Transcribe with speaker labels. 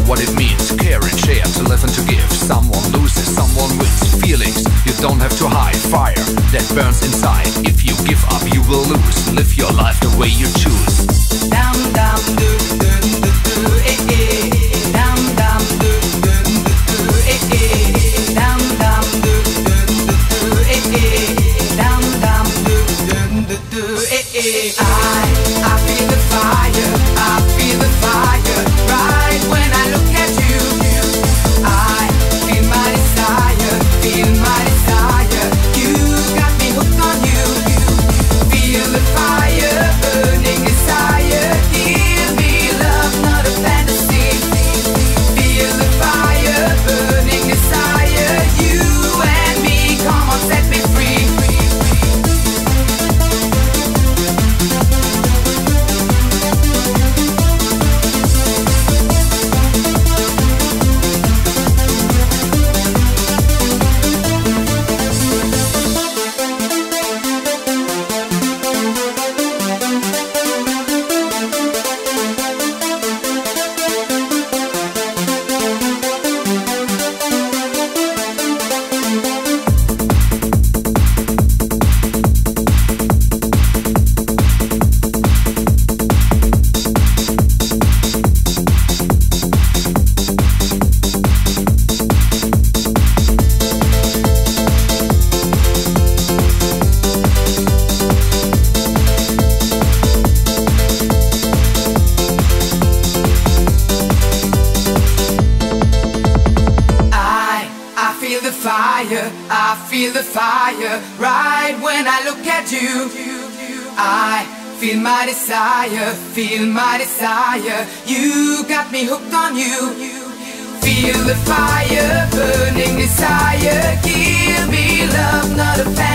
Speaker 1: what it means. Care and share, to live and to give. Someone loses, someone wins. Feelings you don't have to hide. Fire that burns inside. If you give up, you will lose. Live your life the way you choose.
Speaker 2: Dum dum do do do do eh eh. Dum dum do do do do eh eh. Dum dum do do do do eh eh. Dum dum do do do do eh eh. I feel the fire. I feel the fire. Right when I look at you. I feel my desire. Feel my desire. You got me hooked on you. Feel the fire burning desire. Give me love, not a fantasy. Feel the fire burning desire. You and me, come on, set me free. I feel the fire right when I look at you. I feel my desire, feel my desire. You got me hooked on you. Feel the fire burning desire. Give me love, not a fantasy.